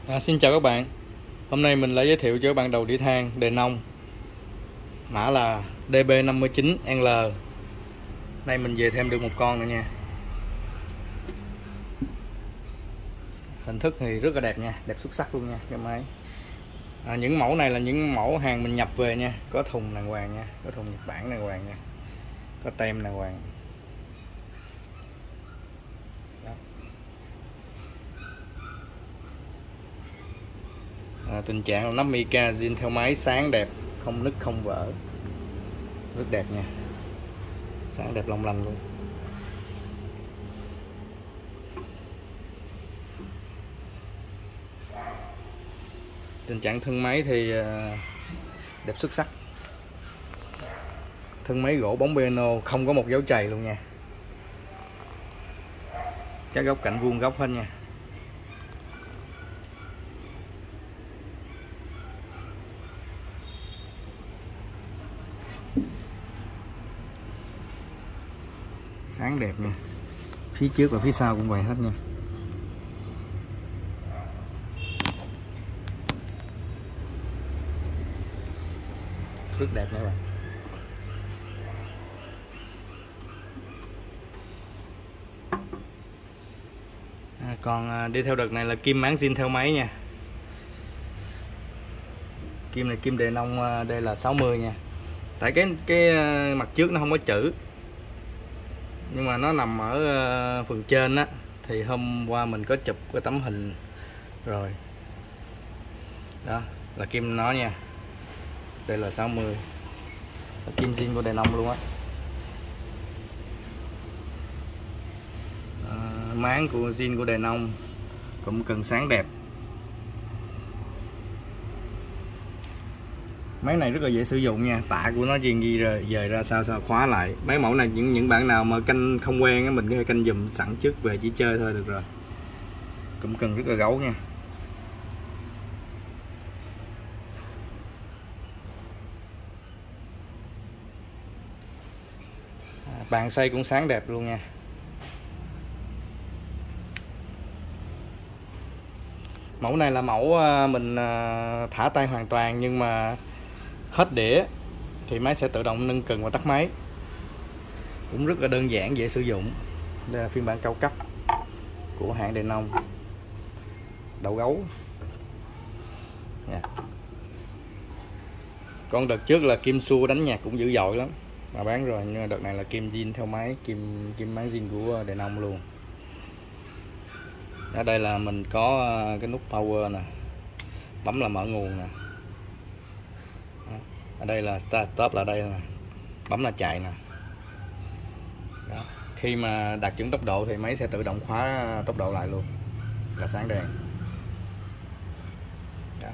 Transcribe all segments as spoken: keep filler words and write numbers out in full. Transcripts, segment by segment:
À, xin chào các bạn. Hôm nay mình lại giới thiệu cho các bạn đầu đĩa than đề nông, mã là D B năm chín L. Nay mình về thêm được một con nữa nha. Hình thức thì rất là đẹp nha, đẹp xuất sắc luôn nha cái máy. À, những mẫu này là những mẫu hàng mình nhập về nha, có thùng đàng hoàng nha, có thùng Nhật Bản đàng hoàng nha, có tem đàng hoàng. Đó. À, tình trạng là nắp mica zin theo máy sáng đẹp, không nứt không vỡ, rất đẹp nha, sáng đẹp long lanh luôn. Tình trạng thân máy thì đẹp xuất sắc, thân máy gỗ bóng piano, không có một dấu chày luôn nha, các góc cạnh vuông góc hết nha. Sáng đẹp nha, phía trước và phía sau cũng vậy hết nha. Rất đẹp nha các bạn. À, còn đi theo đợt này là kim máng zin theo máy nha. Kim này kim đề nông, đây là sáu mươi nha. Tại cái cái mặt trước nó không có chữ, nhưng mà nó nằm ở phần trên á, thì hôm qua mình có chụp cái tấm hình rồi. Đó là kim nó nha. Đây là sáu mươi, là kim zin của đề nông luôn á. À, máng của zin của đề nông, cũng cần sáng đẹp. Máy này rất là dễ sử dụng nha, tạ của nó riêng gì rồi về ra sao sao khóa lại. Mấy mẫu này những những bạn nào mà canh không quen á, mình có thể canh dùm sẵn trước về chỉ chơi thôi được rồi. Cũng cần rất là gấu nha. À, bàn xoay cũng sáng đẹp luôn nha. Mẫu này là mẫu mình thả tay hoàn toàn, nhưng mà hết đĩa thì máy sẽ tự động nâng cần và tắt máy. Cũng rất là đơn giản, dễ sử dụng. Đây là phiên bản cao cấp của hãng đề nông, đầu gấu nha. Con đợt trước là kim xua đánh nhạc cũng dữ dội lắm mà bán rồi, nhưng đợt này là kim zin theo máy, kim kim máng zin của đề nông luôn. Ở đây là mình có cái nút power nè, bấm là mở nguồn nè. Ở đây là start stop, là đây nè, bấm là chạy nè. Đó. Khi mà đạt chuẩn tốc độ thì máy sẽ tự động khóa tốc độ lại luôn, là sáng đèn. Đó.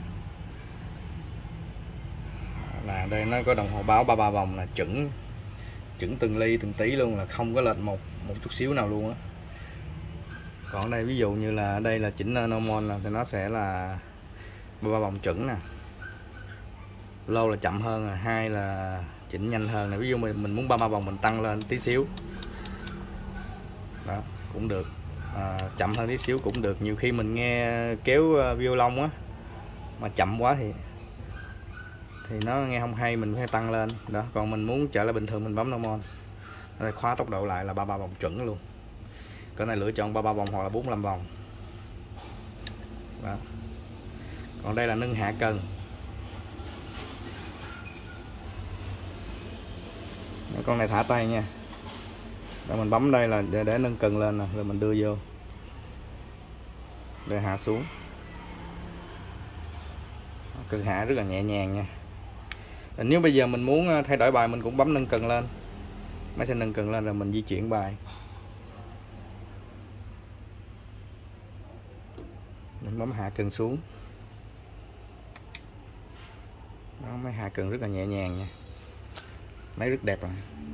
Là đây nó có đồng hồ báo ba mươi ba vòng, là chuẩn chuẩn từng ly từng tí luôn, là không có lệch một một chút xíu nào luôn á. Còn ở đây ví dụ như là đây là chỉnh normal thì nó sẽ là ba mươi ba vòng chuẩn nè, lâu là chậm hơn, là hai là chỉnh nhanh hơn nè. Ví dụ mình mình muốn ba mươi ba vòng mình tăng lên tí xíu đó cũng được, à, chậm hơn tí xíu cũng được. Nhiều khi mình nghe kéo violon á mà chậm quá thì thì nó nghe không hay, mình phải tăng lên đó. Còn mình muốn trở lại bình thường mình bấm normal, đây khóa tốc độ lại là ba mươi ba vòng chuẩn luôn. Cái này lựa chọn ba mươi ba vòng hoặc là bốn mươi lăm vòng đó. Còn đây là nâng hạ cần. Con này thả tay nha, rồi mình bấm đây là để, để nâng cần lên nè, rồi mình đưa vô để hạ xuống. Cần hạ rất là nhẹ nhàng nha. Nếu bây giờ mình muốn thay đổi bài mình cũng bấm nâng cần lên, máy sẽ nâng cần lên rồi mình di chuyển bài. Mình bấm hạ cần xuống. Đó, máy hạ cần rất là nhẹ nhàng nha, máy rất đẹp rồi.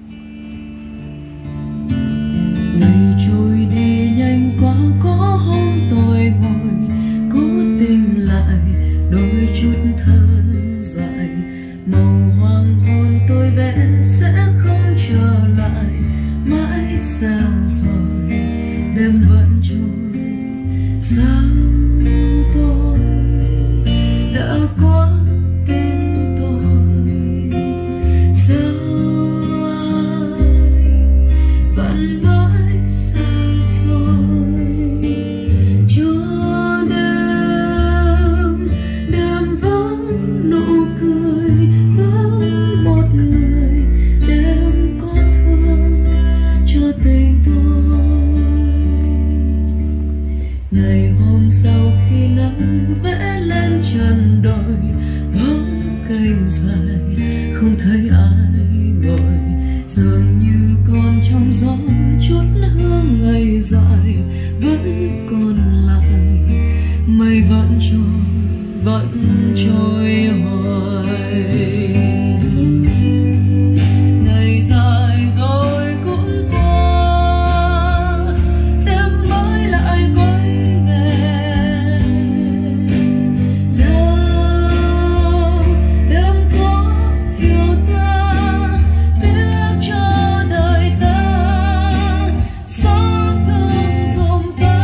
Ngày trôi đi nhanh quá, có hôm tôi ngồi cố tìm lại đôi chút thơ dại. Màu hoàng hôn tôi vẽ sẽ không trở lại, mãi xa rồi đêm vẫn trôi. Sao tôi mây vẫn trôi vẫn trôi hoài. Ngày dài rồi cũng qua, đêm mới lại quay về. Đâu đêm có yêu ta, tiếc cho đời ta, xót thương dùm ta.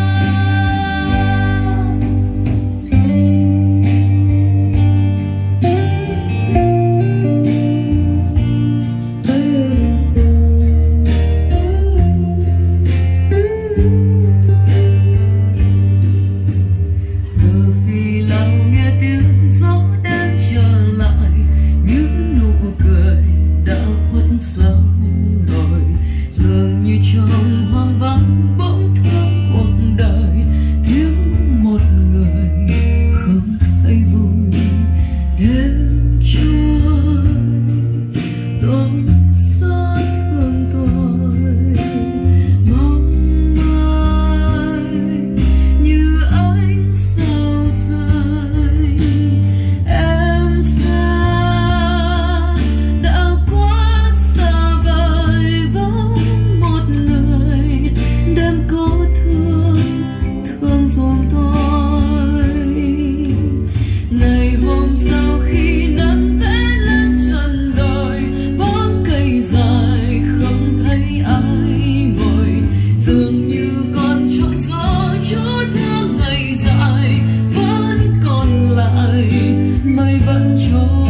Bờ phi lao nghe tiếng gió đang trở lại, những nụ cười đã khuất sau rồi. Dường như trong hoang vắng bỗng thương cuộc đời, thiếu một người không thấy vui. Đêm trôi tôi xót thương tôi, mong mai như ánh sao rơi. Em xa đã quá xa vời vắng một người, đêm có thương thương dùm tôi. Ngày hôm sau khi nắng vẽ lên trần đời, bóng cây dài không thấy ai ngồi. Dường như còn trong gió chút thương ngày dài, vẫn còn lại mây vẫn trôi.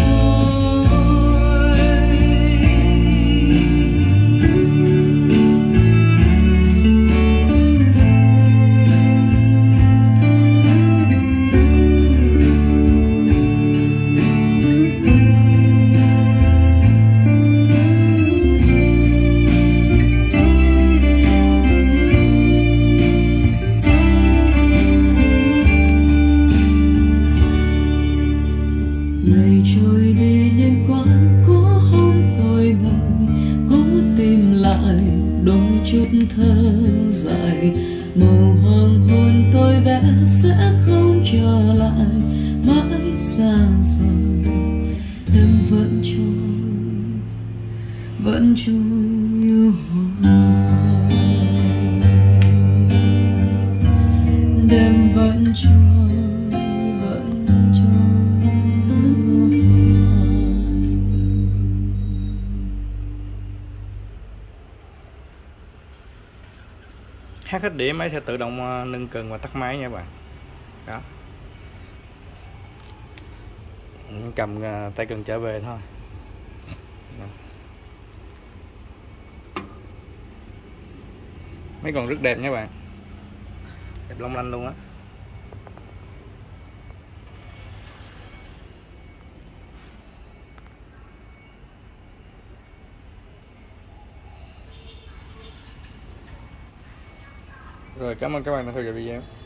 Ngày trôi đi nhanh quá, có hôm tôi ngồi cố tìm lại đôi chút thơ dại. Màu hoàng hôn tôi vẽ sẽ không trở lại, mãi xa rồi đêm vẫn trôi vẫn trôi hoài. Đêm vẫn trôi vẫn trôi hoài. Hát hết đĩa máy sẽ tự động ờ, nâng cần và tắt máy nha các bạn. Đó, cầm ờ, tay cần trở về thôi. Đó. Mấy con rất đẹp nha các bạn, đẹp long lanh luôn á. Rồi, cảm ơn các bạn đã theo dõi video.